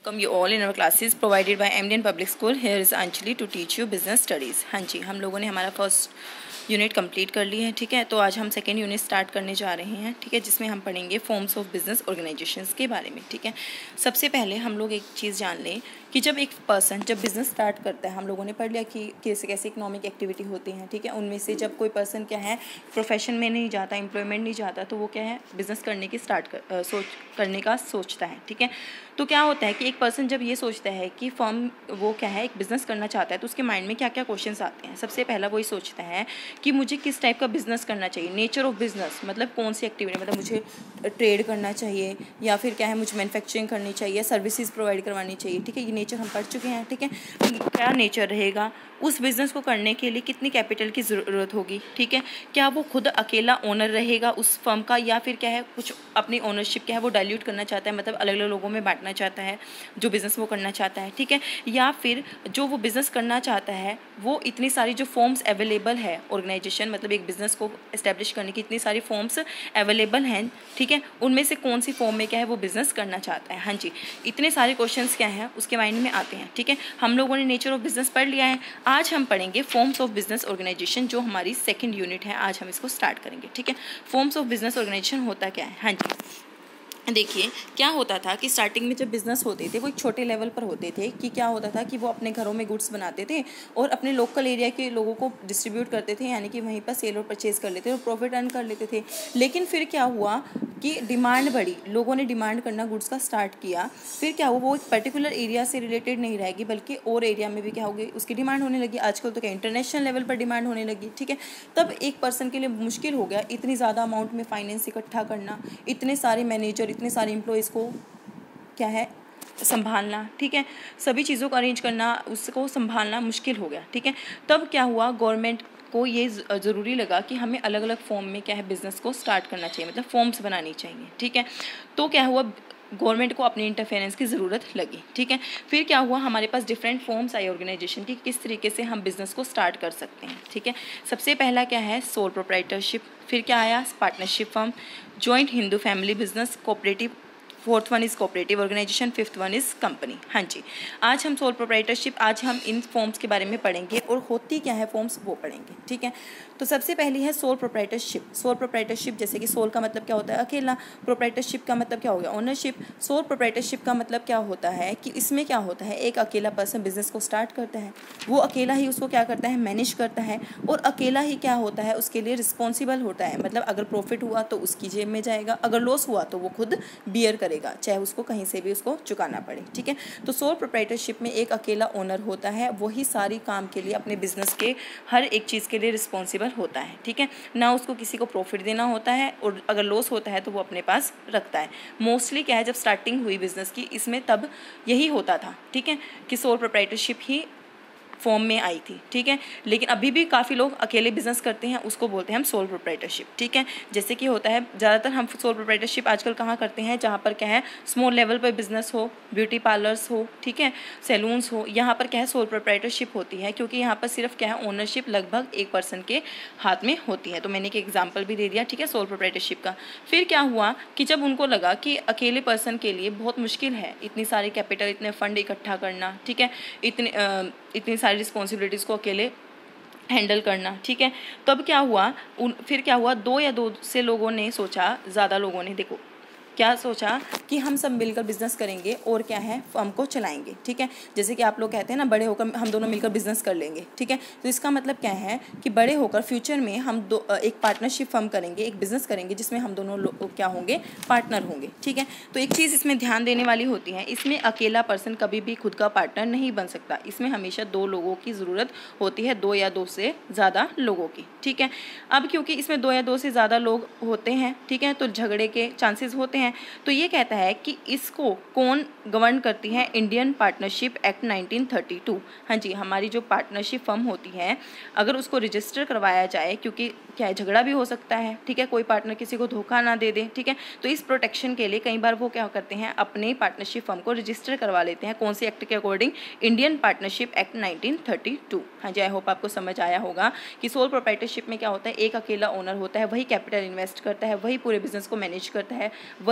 Welcome you all in our classes provided by MDN Public School. Here is Anjali to teach you business studies. हाँ जी, हम लोगों ने हमारा first unit complete कर ली है, ठीक है। तो आज हम सेकेंड यूनिट स्टार्ट करने जा रहे हैं, ठीक है, जिसमें हम पढ़ेंगे फॉर्म्स ऑफ बिजनेस ऑर्गेनाइजेशंस के बारे में, ठीक है। सबसे पहले हम लोग एक चीज़ जान लें कि जब एक पर्सन जब बिज़नेस स्टार्ट करता है, हम लोगों ने पढ़ लिया कि कैसे कैसे इकोनॉमिक एक्टिविटी होती हैं, ठीक है। उनमें से जब कोई पर्सन क्या है प्रोफेशन में नहीं जाता, एम्प्लॉयमेंट नहीं जाता, तो वो क्या है बिज़नेस करने की करने का सोचता है, ठीक है। तो क्या होता है कि एक पर्सन जब ये सोचता है कि फर्म वो क्या है एक बिज़नेस करना चाहता है, तो उसके माइंड में क्या क्या क्वेश्चंस आते हैं। सबसे पहला वही सोचता है कि मुझे किस टाइप का बिज़नेस करना चाहिए, नेचर ऑफ बिज़नेस, मतलब कौन सी एक्टिविटी, मतलब मुझे ट्रेड करना चाहिए या फिर क्या है मुझे मैन्युफैक्चरिंग करनी चाहिए, सर्विसेज प्रोवाइड करवानी चाहिए, ठीक है। ये नेचर हम पढ़ चुके हैं, ठीक है। क्या नेचर रहेगा, उस बिज़नेस को करने के लिए कितनी कैपिटल की ज़रूरत होगी, ठीक है। क्या वो खुद अकेला ओनर रहेगा उस फर्म का, या फिर क्या है कुछ अपनी ओनरशिप क्या है वो डाइल्यूट करना चाहता है, मतलब अलग अलग लोगों में बांटना चाहता है जो बिज़नेस वो करना चाहता है, ठीक है। या फिर जो वो बिज़नेस करना चाहता है वो इतनी सारी जो फॉर्म्स अवेलेबल है ऑर्गेनाइजेशन, मतलब एक बिज़नेस को इस्टेब्लिश करने की इतनी सारी फॉर्म्स अवेलेबल हैं, ठीक है। उनमें से कौन सी फॉर्म में क्या है वो बिज़नेस करना चाहता है। हाँ जी, इतने सारे क्वेश्चंस क्या हैं उसके माइंड में आते हैं, ठीक है। हम लोगों ने नेचर ऑफ बिज़नेस पढ़ लिया है। आज हम पढ़ेंगे फॉर्म्स ऑफ बिजनेस ऑर्गेनाइजेशन, जो हमारी सेकंड यूनिट है। आज हम इसको स्टार्ट करेंगे, ठीक है। फॉर्म्स ऑफ बिजनेस ऑर्गेनाइजेशन होता क्या है। हाँ जी, देखिए क्या होता था कि स्टार्टिंग में जब बिज़नेस होते थे वो एक छोटे लेवल पर होते थे कि क्या होता था कि वो अपने घरों में गुड्स बनाते थे और अपने लोकल एरिया के लोगों को डिस्ट्रीब्यूट करते थे, यानी कि वहीं पर सेल और परचेज़ कर लेते थे और प्रॉफिट अर्न कर लेते थे। लेकिन फिर क्या हुआ कि डिमांड बढ़ी, लोगों ने डिमांड करना गुड्स का स्टार्ट किया। फिर क्या हुआ, वो एक पर्टिकुलर एरिया से रिलेटेड नहीं रहेगी बल्कि और एरिया में भी क्या होगी उसकी डिमांड होने लगी। आजकल तो क्या इंटरनेशनल लेवल पर डिमांड होने लगी, ठीक है। तब एक पर्सन के लिए मुश्किल हो गया इतनी ज़्यादा अमाउंट में फाइनेंस इकट्ठा करना, इतने सारे मैनेजर, इतने सारे एम्प्लॉयज़ को क्या है संभालना, ठीक है। सभी चीज़ों को अरेंज करना, उसको संभालना मुश्किल हो गया, ठीक है। तब क्या हुआ, गवर्नमेंट को ये ज़रूरी लगा कि हमें अलग अलग फॉर्म में क्या है बिज़नेस को स्टार्ट करना चाहिए, मतलब फॉर्म्स बनानी चाहिए, ठीक है। तो क्या हुआ, गवर्नमेंट को अपनी इंटरफेरेंस की ज़रूरत लगी, ठीक है। फिर क्या हुआ, हमारे पास डिफरेंट फॉर्म्स आई ऑर्गेनाइजेशन की, किस तरीके से हम बिज़नेस को स्टार्ट कर सकते हैं, ठीक है। सबसे पहला क्या है सोल प्रोप्राइटरशिप, फिर क्या आया partnership firm, joint Hindu family business, cooperative, fourth one is cooperative organisation, fifth one is company. हाँ जी, आज हम सोल प्रोप्राइटरशिप, आज हम इन फॉर्म्स के बारे में पढ़ेंगे और होती क्या है फॉर्म्स वो पढ़ेंगे, ठीक है। तो सबसे पहली है सोल प्रोप्राइटरशिप। सोल प्रोप्राइटरशिप जैसे कि सोल का मतलब क्या होता है अकेला, प्रोप्राइटरशिप का मतलब क्या हो गया ओनरशिप। सोल प्रोप्राइटरशिप का मतलब क्या होता है कि इसमें क्या होता है एक अकेला पर्सन बिजनेस को स्टार्ट करता है, वो अकेला ही उसको क्या करता है मैनेज करता है और अकेला ही क्या होता है उसके लिए रिस्पॉन्सिबल होता है, मतलब अगर प्रॉफिट हुआ तो उसकी जेब में जाएगा, अगर लॉस हुआ तो वो खुद बियर करेगा, चाहे उसको कहीं से भी उसको चुकाना पड़े, ठीक है। तो सोल प्रोप्राइटरशिप में एक अकेला ओनर होता है, वही सारी काम के लिए अपने बिजनेस के हर एक चीज़ के लिए रिस्पॉन्सिबल होता है, ठीक है। ना उसको किसी को प्रॉफिट देना होता है और अगर लॉस होता है तो वो अपने पास रखता है। मोस्टली क्या है जब स्टार्टिंग हुई बिजनेस की इसमें तब यही होता था, ठीक है, कि सोल प्रोप्राइटरशिप ही फॉर्म में आई थी, ठीक है। लेकिन अभी भी काफ़ी लोग अकेले बिजनेस करते हैं, उसको बोलते हैं हम सोल प्रोप्राइटरशिप, ठीक है। जैसे कि होता है ज़्यादातर हम सोल प्रोप्राइटरशिप आजकल कहाँ करते हैं, जहाँ पर क्या है स्मॉल लेवल पर बिजनेस हो, ब्यूटी पार्लर्स हो, ठीक है, सैलून्स हो, यहाँ पर क्या है सोल प्रोप्राइटरशिप होती है, क्योंकि यहाँ पर सिर्फ क्या है ओनरशिप लगभग एक पर्सन के हाथ में होती है। तो मैंने एक एग्जाम्पल भी दे दिया, ठीक है, सोल प्रोप्राइटरशिप का। फिर क्या हुआ कि जब उनको लगा कि अकेले पर्सन के लिए बहुत मुश्किल है इतनी सारी कैपिटल, इतने फंड इकट्ठा करना, ठीक है, इतनी सारी रिस्पॉन्सिबिलिटीज़ को अकेले हैंडल करना, ठीक है। तब क्या हुआ फिर क्या हुआ, दो से लोगों ने सोचा, ज़्यादा लोगों ने देखो क्या सोचा कि हम सब मिलकर बिजनेस करेंगे और क्या है फर्म को चलाएंगे, ठीक है। जैसे कि आप लोग कहते हैं ना बड़े होकर हम दोनों मिलकर बिजनेस कर लेंगे, ठीक है। तो इसका मतलब क्या है कि बड़े होकर फ्यूचर में हम एक पार्टनरशिप फर्म करेंगे, एक बिजनेस करेंगे जिसमें हम दोनों लोग क्या होंगे पार्टनर होंगे, ठीक है। तो एक चीज़ इसमें ध्यान देने वाली होती है, इसमें अकेला पर्सन कभी भी खुद का पार्टनर नहीं बन सकता, इसमें हमेशा दो लोगों की ज़रूरत होती है, दो या दो से ज़्यादा लोगों की, ठीक है। अब क्योंकि इसमें दो या दो से ज़्यादा लोग होते हैं, ठीक है, तो झगड़े के चांसेस होते हैं। तो ये कहता है कि इसको कौन गवर्न करती है, इंडियन पार्टनरशिप एक्ट 1932। हाँ जी, हमारी जो पार्टनरशिप फर्म होती है अगर उसको रजिस्टर करवाया जाए, क्योंकि क्या है झगड़ा भी हो सकता है, ठीक है, कोई पार्टनर किसी को धोखा ना दे दे, ठीक है। तो इस प्रोटेक्शन के लिए कई बार वो क्या करते हैं अपने पार्टनरशिप फर्म को रजिस्टर करवा लेते हैं, कौन सी एक्ट के अकॉर्डिंग, इंडियन पार्टनरशिप एक्ट 1932। हाँ जी, आई होप आपको समझ आया होगा कि सोल प्रोप्राइटरशिप में क्या होता है एक अकेला ओनर होता है, वही कैपिटल इन्वेस्ट करता है, वही पूरे बिजनेस को मैनेज करता है,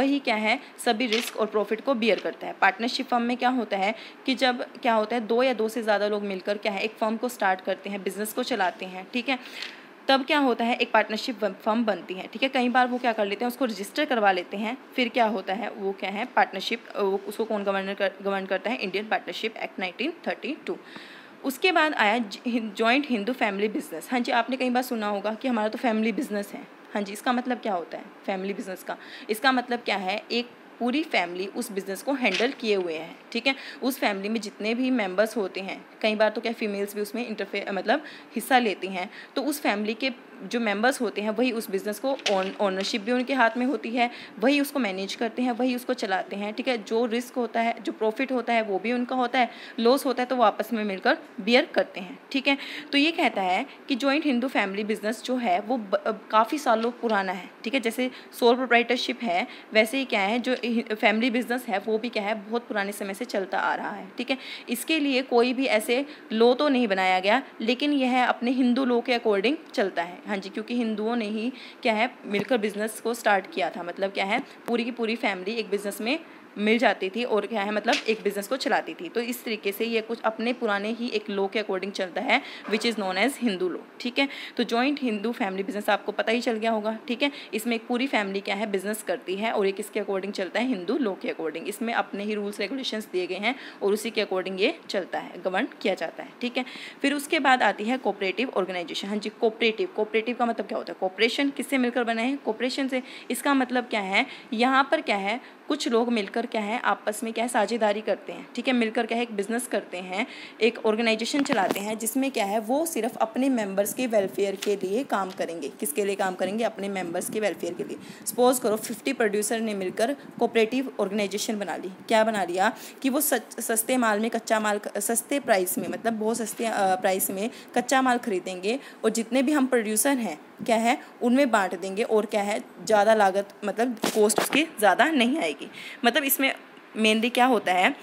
वही क्या है सभी रिस्क और प्रॉफिट को बियर करता है। पार्टनरशिप फर्म में क्या होता है कि जब क्या होता है 2 या 2 से ज़्यादा लोग मिलकर क्या है एक फर्म को स्टार्ट करते हैं, बिजनेस को चलाते हैं, ठीक है, तब क्या होता है एक पार्टनरशिप फर्म बनती है, ठीक है। कई बार वो क्या कर लेते हैं उसको रजिस्टर करवा लेते हैं, फिर क्या होता है वो क्या है पार्टनरशिप, उसको कौन गवर्न करता है, इंडियन पार्टनरशिप एक्ट 1932। उसके बाद आया जॉइंट हिंदू फैमिली बिजनेस। हाँ जी, आपने कई बार सुना होगा कि हमारा तो फैमिली बिजनेस है। हाँ जी, इसका मतलब क्या होता है फैमिली बिजनेस का, इसका मतलब क्या है एक पूरी फैमिली उस बिज़नेस को हैंडल किए हुए हैं, ठीक है। उस फैमिली में जितने भी मेंबर्स होते हैं, कई बार तो क्या फीमेल्स भी उसमें मतलब हिस्सा लेती हैं, तो उस फैमिली के जो मेंबर्स होते हैं वही उस बिज़नेस को ओनरशिप भी उनके हाथ में होती है, वही उसको मैनेज करते हैं, वही उसको चलाते हैं, ठीक है। जो रिस्क होता है, जो प्रॉफिट होता है वो भी उनका होता है, लॉस होता है तो वो आपस में मिलकर बियर करते हैं, ठीक है। तो ये कहता है कि जॉइंट हिंदू फैमिली बिजनेस जो है वो काफ़ी सालों पुराना है, ठीक है। जैसे सोल प्रोप्राइटरशिप है, वैसे ही क्या है जो फैमिली बिजनेस है वो भी क्या है बहुत पुराने समय से चलता आ रहा है, ठीक है। इसके लिए कोई भी ऐसे लॉ तो नहीं बनाया गया, लेकिन यह अपने हिंदू लॉ के अकॉर्डिंग चलता है। हाँ जी, क्योंकि हिंदुओं ने ही क्या है मिलकर बिजनेस को स्टार्ट किया था, मतलब क्या है पूरी की पूरी फैमिली एक बिजनेस में मिल जाती थी और क्या है मतलब एक बिज़नेस को चलाती थी। तो इस तरीके से ये कुछ अपने पुराने ही एक लॉ के अकॉर्डिंग चलता है which is known as Hindu law, ठीक है। तो जॉइंट हिंदू फैमिली बिजनेस आपको पता ही चल गया होगा, ठीक है। इसमें एक पूरी फैमिली क्या है बिजनेस करती है और ये किसके अकॉर्डिंग चलता है, हिंदू लॉ के अकॉर्डिंग। इसमें अपने ही रूल्स रेगुलेशंस दिए गए हैं और उसी के अकॉर्डिंग ये चलता है, गवर्न किया जाता है, ठीक है। फिर उसके बाद आती है कोऑपरेटिव ऑर्गेनाइजेशन। हाँ जी, कोऑपरेटिव का मतलब क्या होता है, कोऑपरेशन किससे मिलकर बने हैं, कोऑपरेशन से। इसका मतलब क्या है, यहाँ पर क्या है कुछ लोग मिलकर क्या है आपस में क्या है साझेदारी करते हैं, ठीक है, मिलकर क्या है एक बिजनेस करते हैं, एक ऑर्गेनाइजेशन चलाते हैं जिसमें क्या है वो सिर्फ अपने मेंबर्स के वेलफेयर के लिए काम करेंगे। किसके लिए काम करेंगे, अपने मेंबर्स के वेलफेयर के लिए। सपोज करो 50 प्रोड्यूसर ने मिलकर कोऑपरेटिव ऑर्गेनाइजेशन बना ली। क्या बना लिया कि वो सस्ते माल में कच्चा माल सस्ते प्राइस में, मतलब बहुत सस्ते प्राइस में कच्चा माल खरीदेंगे और जितने भी हम प्रोड्यूसर हैं क्या है उनमें बांट देंगे और क्या है ज़्यादा लागत मतलब कॉस्ट उसकी ज़्यादा नहीं आएगी। मतलब इसमें मेनली क्या होता है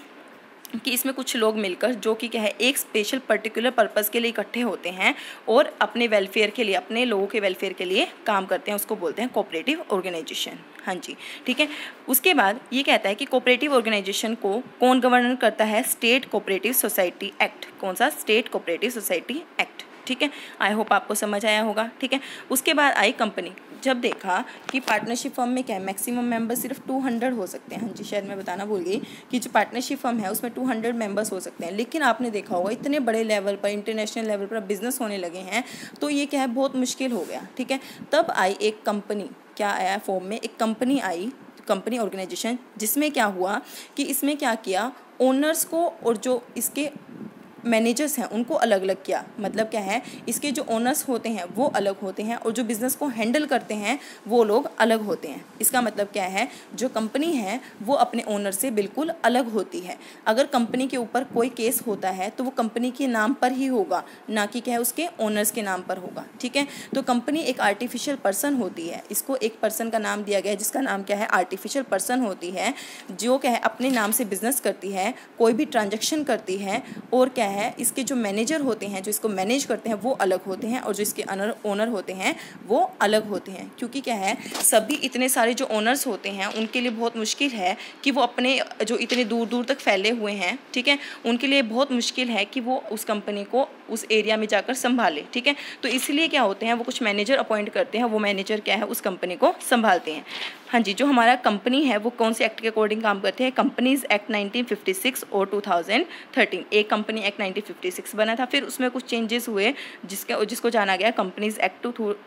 कि इसमें कुछ लोग मिलकर जो कि क्या है एक स्पेशल पर्टिकुलर पर्पस के लिए इकट्ठे होते हैं और अपने वेलफेयर के लिए, अपने लोगों के वेलफेयर के लिए काम करते हैं, उसको बोलते हैं कोऑपरेटिव ऑर्गेनाइजेशन। हाँ जी, ठीक है। उसके बाद ये कहता है कि कोऑपरेटिव ऑर्गेनाइजेशन को कौन गवर्न करता है, स्टेट कोऑपरेटिव सोसाइटी एक्ट। कौन सा, स्टेट कोऑपरेटिव सोसाइटी एक्ट, ठीक है। आई होप आपको समझ आया होगा, ठीक है। उसके बाद आई कंपनी। जब देखा कि पार्टनरशिप फर्म में क्या है मैक्सिमम मेंबर सिर्फ 200 हो सकते हैं। हाँ जी, शायद मैं बताना भूल गई कि जो पार्टनरशिप फर्म है उसमें 200 मेंबर्स हो सकते हैं, लेकिन आपने देखा होगा इतने बड़े लेवल पर, इंटरनेशनल लेवल पर बिजनेस होने लगे हैं तो ये क्या है बहुत मुश्किल हो गया, ठीक है। तब आई एक कंपनी, क्या आया फॉर्म में, एक कंपनी आई, कंपनी ऑर्गेनाइजेशन, जिसमें क्या हुआ कि इसमें क्या किया ओनर्स को और जो इसके मैनेजर्स हैं उनको अलग अलग किया। मतलब क्या है इसके जो ओनर्स होते हैं वो अलग होते हैं और जो बिज़नेस को हैंडल करते हैं वो लोग अलग होते हैं। इसका मतलब क्या है, जो कंपनी है वो अपने ओनर से बिल्कुल अलग होती है। अगर कंपनी के ऊपर कोई केस होता है तो वो कंपनी के नाम पर ही होगा, ना कि क्या है उसके ओनर्स के नाम पर होगा, ठीक है। तो कंपनी एक आर्टिफिशियल पर्सन होती है, इसको एक पर्सन का नाम दिया गया है जिसका नाम क्या है आर्टिफिशियल पर्सन होती है, जो क्या है अपने नाम से बिजनेस करती है, कोई भी ट्रांजैक्शन करती है और क्या है इसके जो मैनेजर होते हैं जो इसको मैनेज करते हैं वो अलग होते हैं और जो इसके ओनर होते हैं वो अलग होते हैं। क्योंकि क्या है सभी इतने सारे जो ओनर्स होते हैं उनके लिए बहुत मुश्किल है कि वो अपने जो इतने दूर दूर तक फैले हुए हैं, ठीक है, उनके लिए बहुत मुश्किल है कि वो उस कंपनी को उस एरिया में जाकर संभाले, ठीक है। तो इसलिए क्या होते हैं वो कुछ मैनेजर अपॉइंट करते हैं, वो मैनेजर क्या है उस कंपनी को संभालते हैं। हाँ जी, जो हमारा कंपनी है वो कौन से एक्ट के अकॉर्डिंग काम करते हैं, कंपनीज एक्ट 1956 और 2013। एक कंपनी एक्ट 1956 बना था, फिर उसमें कुछ चेंजेस हुए जिसको जाना गया कंपनीज एक्ट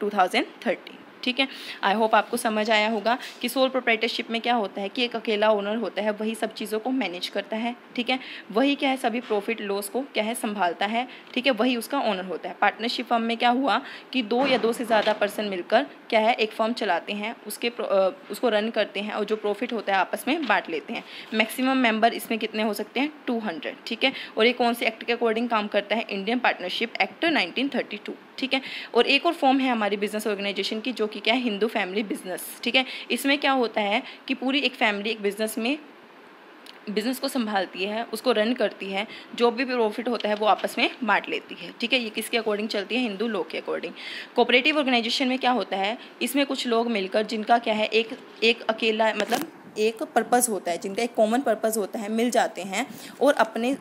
2013, ठीक है। आई होप आपको समझ आया होगा कि सोल प्रोप्राइटरशिप में क्या होता है कि एक अकेला ओनर होता है, वही सब चीज़ों को मैनेज करता है, ठीक है, वही क्या है सभी प्रॉफिट लॉस को क्या है संभालता है, ठीक है, वही उसका ओनर होता है। पार्टनरशिप फर्म में क्या हुआ कि 2 या 2 से ज़्यादा पर्सन मिलकर क्या है एक फर्म चलाते हैं, उसको रन करते हैं और जो प्रॉफिट होता है आपस में बांट लेते हैं। मैक्सिमम मेंबर इसमें कितने हो सकते हैं, 200, ठीक है। और ये कौन से एक्ट के अकॉर्डिंग काम करता है, इंडियन पार्टनरशिप एक्ट 1932, ठीक है। और एक और फॉर्म है हमारी बिजनेस ऑर्गेनाइजेशन की जो कि क्या है हिंदू फैमिली बिजनेस, ठीक है। इसमें क्या होता है कि पूरी एक फैमिली एक बिजनेस को संभालती है, उसको रन करती है, जो भी प्रॉफिट होता है वो आपस में बांट लेती है, ठीक है। ये किसके अकॉर्डिंग चलती है, हिंदू लॉ के अकॉर्डिंग। कोऑपरेटिव ऑर्गेनाइजेशन में क्या होता है, इसमें कुछ लोग मिलकर जिनका क्या है एक अकेला मतलब एक पर्पज़ होता है, जिनका एक कॉमन पर्पज़ होता है, मिल जाते हैं और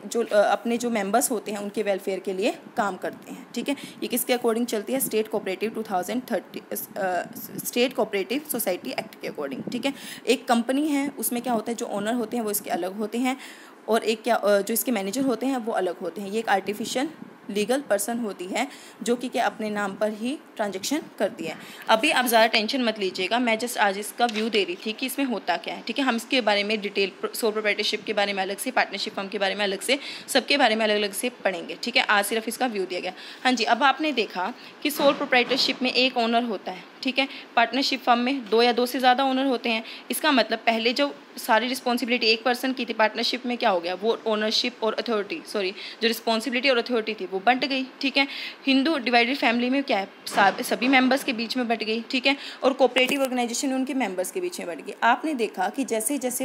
अपने जो मेंबर्स होते हैं उनके वेलफेयर के लिए काम करते हैं। ठीक है, ये किसके अकॉर्डिंग चलती है? State cooperative 2030 state cooperative society act के अकॉर्डिंग। ठीक है, एक कंपनी है, उसमें क्या होता है, जो ओनर होते हैं वो इसके अलग होते हैं, और एक जो इसके मैनेजर होते हैं वो अलग होते हैं। ये एक आर्टिफिशियल लीगल पर्सन होती है जो कि क्या अपने नाम पर ही ट्रांजैक्शन करती है। अभी आप ज़्यादा टेंशन मत लीजिएगा, मैं जस्ट आज इसका व्यू दे रही थी कि इसमें होता क्या है। ठीक है, हम इसके बारे में डिटेल, सोल प्रोप्राइटरशिप के बारे में अलग से, पार्टनरशिप फर्म के बारे में अलग से, सबके बारे में अलग अलग से पढ़ेंगे। ठीक है, आज सिर्फ इसका व्यू दिया गया। हाँ जी, अब आपने देखा कि सोल प्रोप्राइटरशिप में एक ओनर होता है। ठीक है, पार्टनरशिप फर्म में 2 या 2 से ज़्यादा ओनर होते हैं। इसका मतलब पहले जो सारी रिस्पॉन्सिबिलिटी एक पर्सन की थी, पार्टनरशिप में क्या हो गया, वो ओनरशिप और अथॉरिटी, जो रिस्पॉन्सिबिलिटी और अथॉरिटी थी वो बंट गई। ठीक है, हिंदू डिवाइडेड फैमिली में क्या है, सभी मेंबर्स के बीच में बंट गई। ठीक है, और कोऑपरेटिव ऑर्गेनाइजेशन उनके मेंबर्स के बीच में बंट गई। आपने देखा कि जैसे जैसे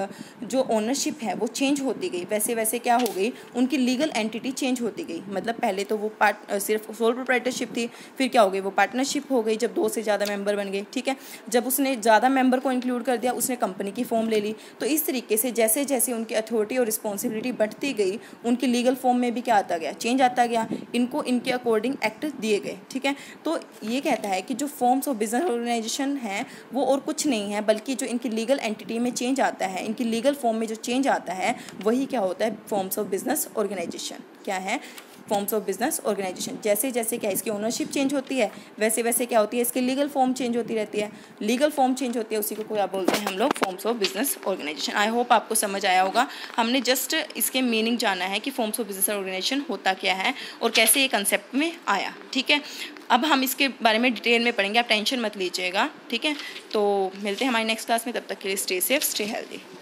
जो ओनरशिप है वो चेंज होती गई, वैसे वैसे क्या हो गई, उनकी लीगल एंटिटी चेंज होती गई। मतलब पहले तो वो सिर्फ सोल प्रोप्राइटरशिप थी, फिर क्या हो गई, वो पार्टनरशिप हो गई जब 2 से ज़्यादा मेंबर बन गए। ठीक है, जब उसने ज़्यादा मेंबर को इंक्लूड कर दिया, उसने कंपनी की फॉर्म ले ली। तो इस तरीके से जैसे जैसे उनकी अथॉरिटी और रिस्पॉन्सिबिलिटी बढ़ती गई, उनकी लीगल फॉर्म में भी क्या आता गया, चेंज आता गया, इनको इनके अकॉर्डिंग एक्ट दिए गए। ठीक है, तो ये कहता है कि जो फॉर्म्स ऑफ बिजनेस ऑर्गेनाइजेशन है वो और कुछ नहीं है, बल्कि जो इनकी लीगल एंटिटी में चेंज आता है, इनकी लीगल फॉर्म में जो चेंज आता है, वही क्या होता है, फॉर्म्स ऑफ बिजनेस ऑर्गेनाइजेशन। क्या है, फॉर्म्स ऑफ बिजनेस ऑर्गेनाइजेशन। जैसे जैसे क्या इसकी ओनरशिप चेंज होती है, वैसे वैसे क्या होती है, इसकी लीगल फॉर्म चेंज होती रहती है। लीगल फॉर्म चेंज होती है, उसी को क्या बोलते हैं हम लोग, forms of business organisation. I hope आपको समझ आया होगा। हमने जस्ट इसके मीनिंग जाना है कि फॉर्म्स ऑफ बिजनेस ऑर्गेनाइजेशन होता क्या है और कैसे ये कंसेप्ट में आया। ठीक है, अब हम इसके बारे में डिटेल में पढ़ेंगे, आप टेंशन मत लीजिएगा। ठीक है, तो मिलते हैं हमारी नेक्स्ट क्लास में, तब तक के लिए स्टे सेफ, स्टे हेल्दी।